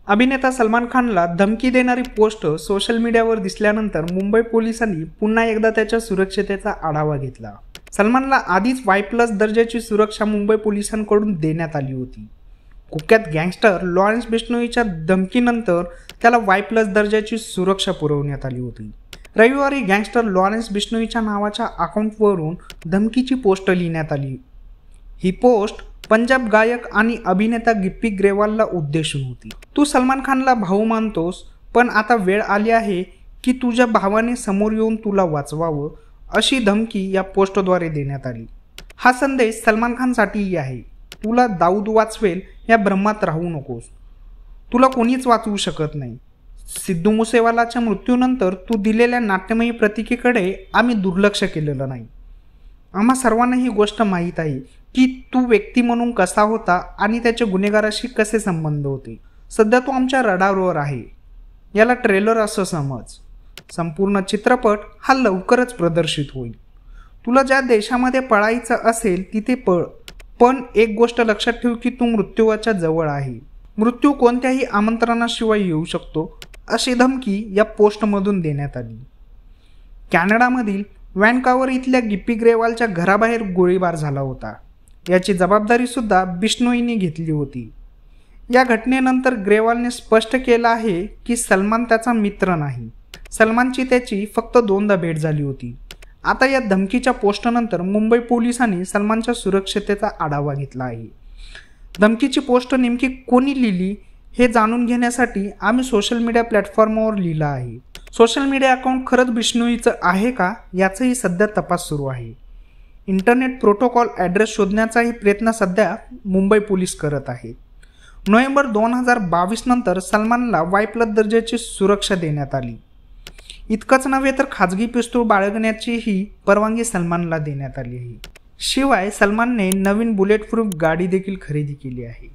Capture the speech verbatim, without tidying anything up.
अभिनेता सलमान खानला धमकी देणारी पोस्ट सोशल मीडियावर दिसल्यानंतर मुंबई पोलिसांनी पुन्हा एकदा त्याच्या सुरक्षिततेचा आढावा घेतला। सलमानला आधीच वाय प्लस दर्जाची सुरक्षा मुंबई पोलिसांकडून देण्यात आली होती। कुख्यात गँगस्टर लॉरेन्स बिश्नोईच्या धमकीनंतर त्याला वाय प्लस दर्जाची सुरक्षा पुरवण्यात आली होती। रविवारी गँगस्टर लॉरेन्स बिश्नोईच्या नावाच्या अकाउंटवरून धमकीची पोस्ट लिहिण्यात आली। ही पोस्ट पंजाब गायक आणि अभिनेता गिप्पी ग्रेवालला उद्देशून होती। तू सलमान खानला भाऊ मानतोस, पण आता वेळ आली आहे की तुझ्या भावाने समोर येऊन तुला वाचवावं, अशी धमकी या पोस्टद्वारे देण्यात आली। हा संदेश सलमान खानसाठीही आहे। तुला दाऊद वाचवेल या भ्रमात राहू नकोस। तुला कोणीच वाचवू शकत नाही। सिद्धू मुसेवालाच्या मृत्यूनंतर तू दिलेल्या नाट्यमयी प्रतिकेकडे आम्ही दुर्लक्ष केलेलं नाही। आम्हा सर्वांना ही गोष्ट माहीत आहे की तू व्यक्ती म्हणून कसा होता आणि त्याच्या गुन्हेगाराशी कसे संबंध होते। सध्या तू आमच्या रडारवर आहे। याला ट्रेलर असं समज। संपूर्ण चित्रपट हा लवकरच प्रदर्शित होईल। तुला ज्या देशामध्ये पळायचं असेल तिथे पळ, पण एक गोष्ट लक्षात ठेव की तू मृत्यूच्या जवळ आहे। मृत्यू कोणत्याही आमंत्रणाशिवाय येऊ शकतो, अशी धमकी या पोस्टमधून देण्यात आली। कॅनडामधील व्हॅनकावर इथल्या गिप्पी ग्रेवालच्या घराबाहेर गोळीबार झाला होता। याची जबाबदारी सुद्धा बिश्नोईने घेतली होती। या घटनेनंतर ग्रेवालने स्पष्ट केलं आहे की सलमान त्याचा मित्र नाही। सलमानची त्याची फक्त दोनदा भेट झाली होती। आता या धमकीच्या पोस्टनंतर मुंबई पोलिसांनी सलमानच्या सुरक्षिततेचा आढावा घेतला आहे। धमकीची पोस्ट नेमकी कोणी लिहिली हे जाणून घेण्यासाठी आम्ही सोशल मीडिया प्लॅटफॉर्मवर लिहिलं आहे। सोशल मीडिया अकाउंट खरंच बिश्नोईचं आहे का याचाही सध्या तपास सुरू आहे। इंटरनेट प्रोटोकॉल ॲड्रेस शोधण्याचाही प्रयत्न सध्या मुंबई पोलीस करत आहेत। नोव्हेंबर दोन हजार बावीस नंतर सलमानला वाय प्लस दर्जाची सुरक्षा देण्यात आली। इतकंच नव्हे तर खाजगी पिस्तूल बाळगण्याचीही परवानगी सलमानला देण्यात आली आहे। शिवाय सलमानने नवीन बुलेट प्रूफ गाडी देखील खरेदी केली आहे।